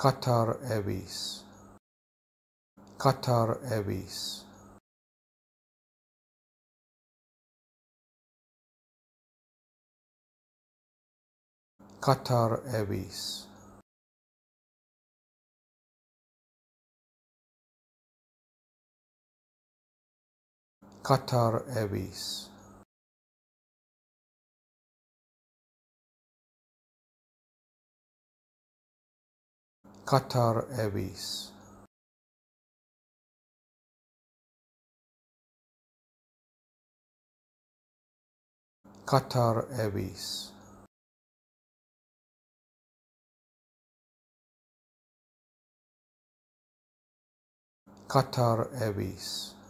Qatar Airways, Qatar Airways, Qatar Airways, Qatar Airways, Qatar Airways, Qatar Airways, Qatar Airways.